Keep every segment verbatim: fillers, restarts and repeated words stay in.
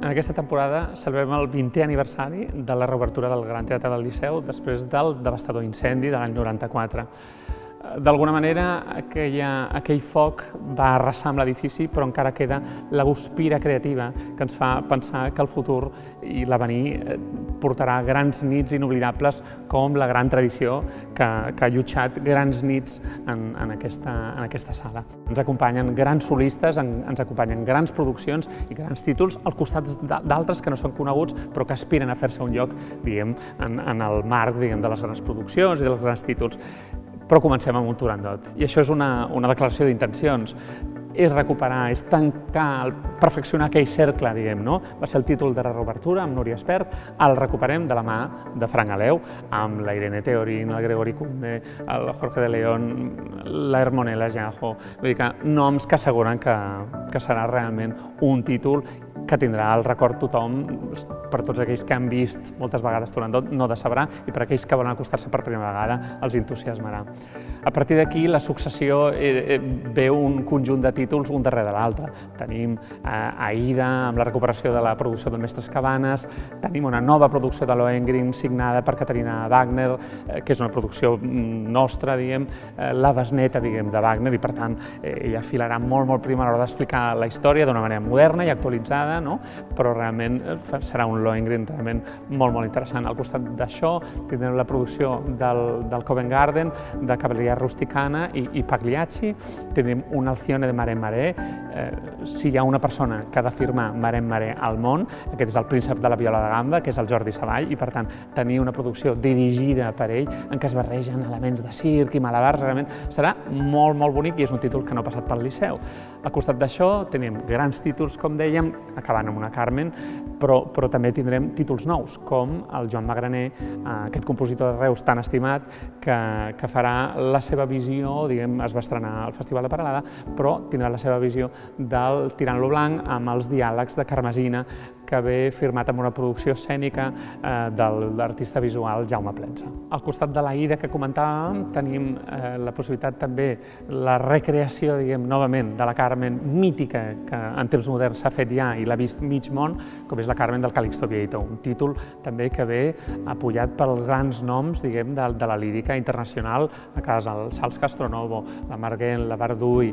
En aquesta temporada celebrem el vintè aniversari de la reobertura del Gran Teatre del Liceu després del devastador incendi de l'any noranta-quatre. D'alguna manera, aquella, aquell foc va arrasar amb l'edifici, però encara queda la guspira creativa que ens fa pensar que el futur i l'avenir portarà grans nits inoblidables com la gran tradició que, que ha allotjat grans nits en, en, aquesta, en aquesta sala. Ens acompanyen grans solistes, en, ens acompanyen grans produccions i grans títols al costat d'altres que no són coneguts però que aspiren a fer-se un lloc, diguem, en, en el marc, diguem, de les grans produccions i dels grans títols. Però comencem amb un Turandot, i això és una, una declaració d'intencions. És recuperar, és tancar, perfeccionar aquell cercle, diguem, no? Va ser el títol de la reobertura amb Núria Espert, el recuperem de la mà de Frank Aleu, amb la Irene Teorín, el Gregori Kunde, el Jorge de León, la Hermonella Jajo, vull dir que noms que asseguren que, que serà realment un títol que tindrà el record tothom, per tots aquells que han vist moltes vegades Turandot, no decebrà, i per aquells que volen acostar-se per primera vegada, els entusiasmarà. A partir d'aquí, la successió eh, veu un conjunt de títols un darrere de l'altre. Tenim eh, Aida, amb la recuperació de la producció del Mestres Cabanes, tenim una nova producció de Lohengrin signada per Caterina Wagner, eh, que és una producció nostra, diguem, eh, la besneta, diguem, de Wagner, i per tant, eh, ella filarà molt, molt prim a l'hora d'explicar la història d'una manera moderna i actualitzada, no? Però realment serà un Lohengrin realment molt, molt interessant. Al costat d'això tindrem la producció del, del Covent Garden, de Cavalleria Rusticana i, i Pagliacci. Tindrem un Alcione de Marem Maré. Eh, si hi ha una persona que ha d'afirmar Marem Maré al món, aquest és el príncep de la viola de gamba, que és el Jordi Savall, i per tant tenir una producció dirigida per ell, en què es barregen elements de circ i malabars, realment serà molt, molt bonic i és un títol que no ha passat pel Liceu. Al costat d'això tenim grans títols, com dèiem, acabant amb una Carmen, però, però també tindrem títols nous, com el Joan Magraner, aquest compositor de Reus tan estimat, que, que farà la seva visió, diguem, es va estrenar al Festival de Peralada, però tindrà la seva visió del Tirant-lo blanc amb els diàlegs de Carmesina, que ve firmat amb una producció escènica eh, de l'artista visual Jaume Plensa. Al costat de l'Aida que comentàvem, tenim eh, la possibilitat també, la recreació, diguem, novament, de la Carmen mítica, que en temps moderns s'ha fet ja i l'ha vist mig món, com és la Carmen del Calixto Vieito, un títol també que ve apoyat pels grans noms, diguem, de, de la lírica internacional, a casa el Sals Castronovo, la Marguerite, la Barduy,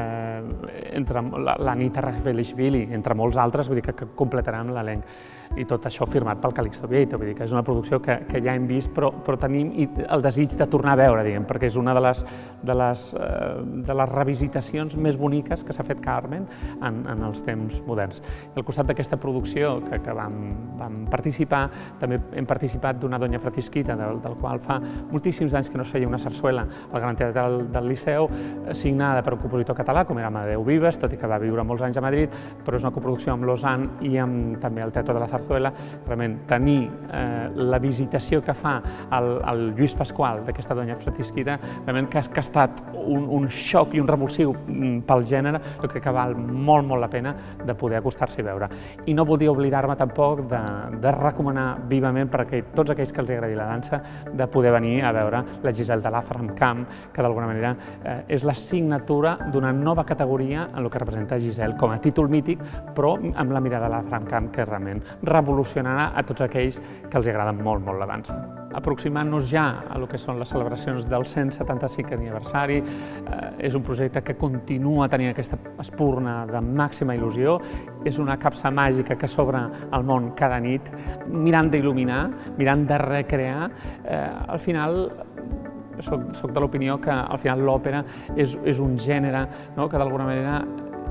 eh, entre l'Anita Rachvelishvili, entre molts altres, vull dir que, que completaran l'elenc. I tot això firmat pel Calixto Vieito, vull dir que és una producció que, que ja hem vist, però, però tenim el desig de tornar a veure, diguem, perquè és una de les, de les, eh, de les revisitacions més boniques que s'ha fet Carmen en, en els temps moderns. I al costat d'aquesta producció que, que vam, vam participar, també hem participat d'una Doña Francisquita, del, del qual fa moltíssims anys que no es feia una sarsuela al Gran Teatre del, del Liceu, signada per un compositor català, com era Amadeu Vives, tot i que va viure molts anys a Madrid, però és una coproducció amb Lausanne i amb també el Teatre de la Zarzuela. Realment, tenir eh, la visitació que fa el, el Lluís Pasqual d'aquesta Doña Francisquita, realment que, que ha estat un, un xoc i un revulsiu pel gènere, jo crec que val molt, molt la pena de poder acostar-s'hi a veure. I no voldria oblidar-me tampoc de, de recomanar vivament per a tots aquells que els agradi la dansa, de poder venir a veure la Giselle de l'Afram Camp, que d'alguna manera eh, és la signatura d'una nova categoria en el que representa Giselle com a títol mític, però amb la mirada de l'Afram Camp, que realment revolucionarà a tots aquells que els agrada molt, molt la dansa. Aproximant-nos ja a lo que són les celebracions del cent setanta-cinquè aniversari, eh, és un projecte que continua tenint aquesta espurna de màxima il·lusió, és una capsa màgica que s'obre al món cada nit, mirant d'il·luminar, mirant de recrear. Eh, al final, soc, soc de l'opinió que al final l'òpera és, és un gènere, no?, que d'alguna manera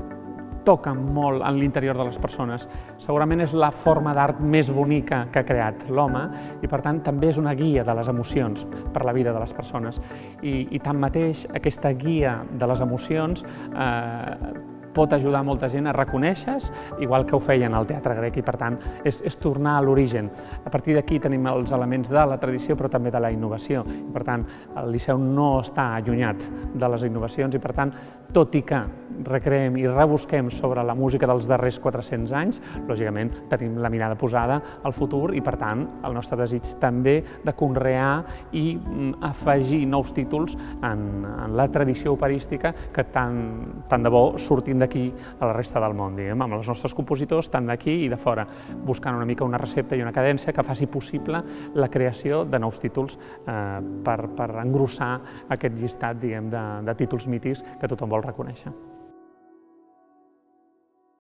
toca molt en l'interior de les persones. Segurament és la forma d'art més bonica que ha creat l'home i, per tant, també és una guia de les emocions per la vida de les persones. I, i tanmateix, aquesta guia de les emocions eh, pot ajudar molta gent a reconèixer-se, igual que ho feien al teatre grec, i per tant és, és tornar a l'origen. A partir d'aquí tenim els elements de la tradició però també de la innovació, i per tant el Liceu no està allunyat de les innovacions i per tant, tot i que recreem i rebusquem sobre la música dels darrers quatre-cents anys, lògicament tenim la mirada posada al futur i per tant el nostre desig també de conrear i afegir nous títols en, en la tradició operística que tant, tant de bo surtin d'aquí a la resta del món, diguem, amb els nostres compositors, tant d'aquí i de fora, buscant una mica una recepta i una cadència que faci possible la creació de nous títols eh, per, per engrossar aquest llistat, diguem, de, de títols mítics que tothom vol reconèixer.